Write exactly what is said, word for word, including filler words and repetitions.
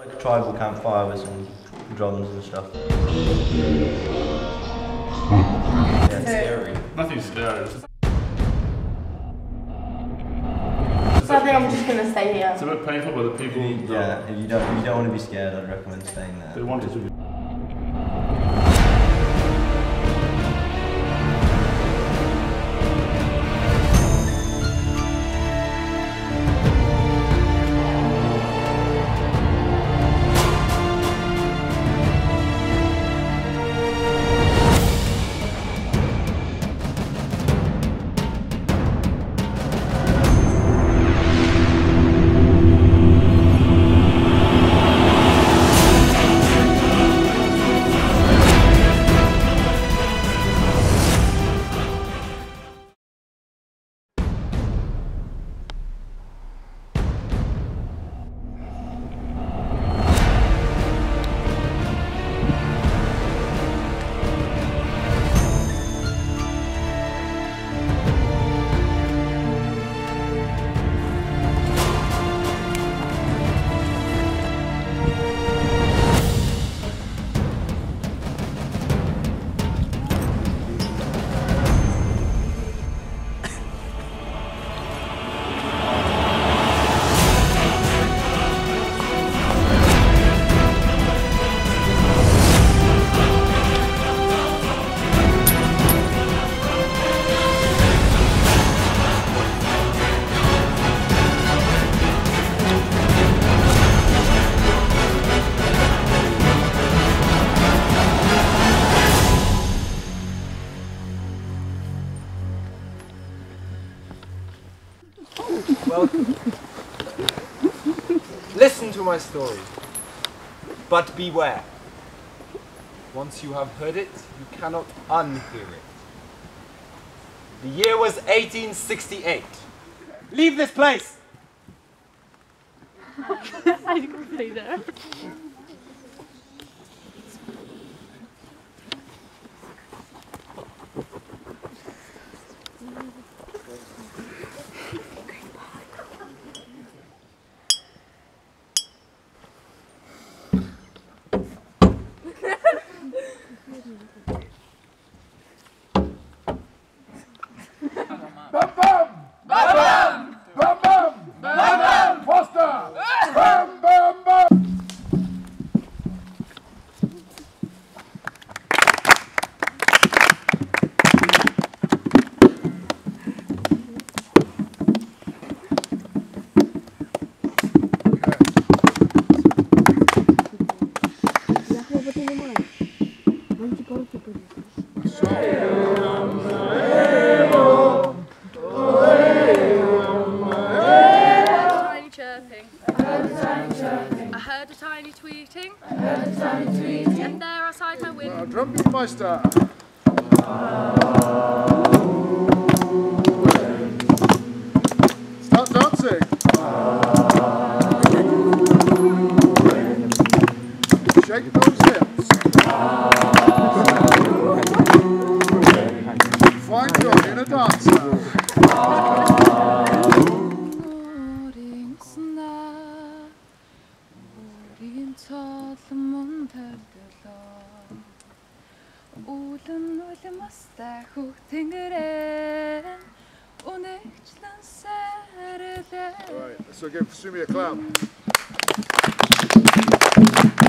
Like a tribal campfire with some drums and stuff. Yeah, it's scary. Nothing's scary. So I think I'm just gonna stay here. It's a bit painful, but the people. Yeah, if you don't, if you don't want to be scared, I'd recommend staying there. They want it to be. Well, listen to my story, but beware. Once you have heard it, you cannot unhear it. The year was eighteen sixty-eight. Leave this place! I didn't stay there. Bam bam! Bam bam! Bam bam! Bam bam! Foster! Bam bam bam! I heard a tiny tweeting. I heard a tiny tweeting. And there outside my window. Drumbeatmeister! Start dancing! Shake those hips! Find your inner dancer! Alright, so give Sumi a clap.